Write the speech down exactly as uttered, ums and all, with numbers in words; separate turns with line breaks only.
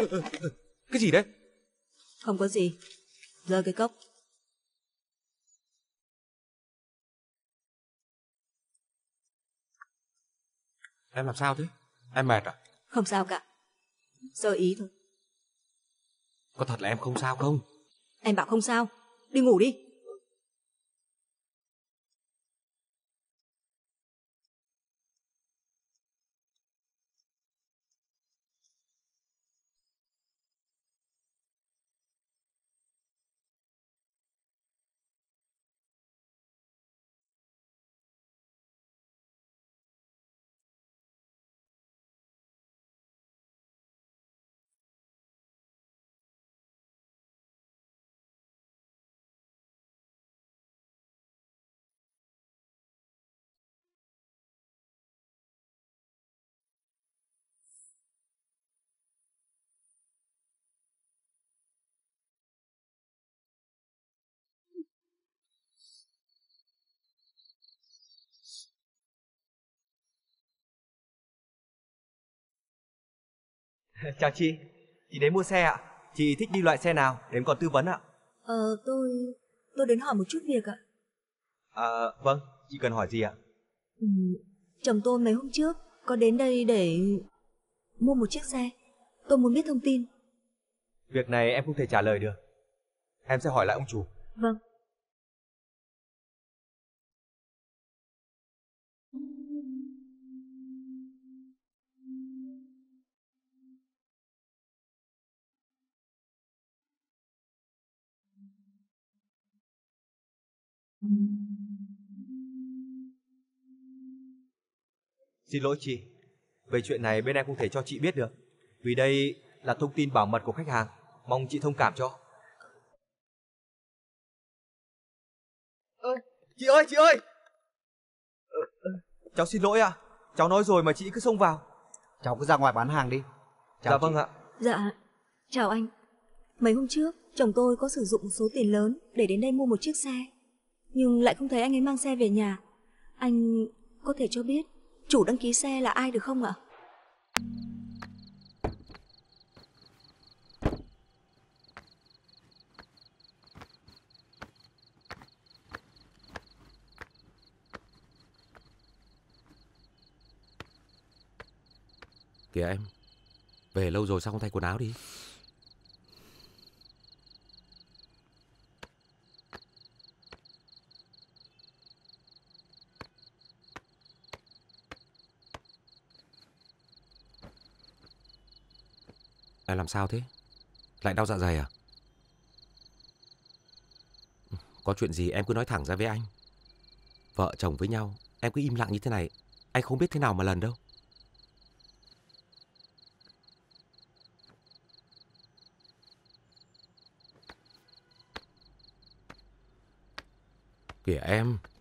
Cái gì đấy?
Không có gì. Rơi cái cốc.
Em làm sao thế? Em mệt à?
Không sao cả. Sơ ý thôi.
Có thật là em không sao không?
Em bảo không sao. Đi ngủ đi.
Chào chị, chị đến mua xe ạ. Chị thích đi loại xe nào để em còn tư vấn ạ?
Ờ tôi... tôi đến hỏi một chút việc ạ.
À, vâng, chị cần hỏi gì ạ?
Ừ, chồng tôi mấy hôm trước có đến đây để mua một chiếc xe. Tôi muốn biết thông tin.
Việc này em không thể trả lời được. Em sẽ hỏi lại ông chủ.
Vâng.
Xin lỗi chị, về chuyện này bên em không thể cho chị biết được. Vì đây là thông tin bảo mật của khách hàng. Mong chị thông cảm cho. Ơ, chị ơi, chị ơi! Ờ, ờ, cháu xin lỗi ạ. Cháu nói rồi mà chị cứ xông vào.
Cháu cứ ra ngoài bán hàng đi. Chào
Dạ
chị.
vâng ạ.
Dạ, chào anh. Mấy hôm trước, chồng tôi có sử dụng số tiền lớn để đến đây mua một chiếc xe. Nhưng lại không thấy anh ấy mang xe về nhà. Anh có thể cho biết chủ đăng ký xe là ai được không ạ?
Kìa em, về lâu rồi sao không thay quần áo đi? Em làm sao thế? Lại đau dạ dày à? Có chuyện gì em cứ nói thẳng ra với anh. Vợ chồng với nhau, em cứ im lặng như thế này, anh không biết thế nào mà lần đâu. Kìa em,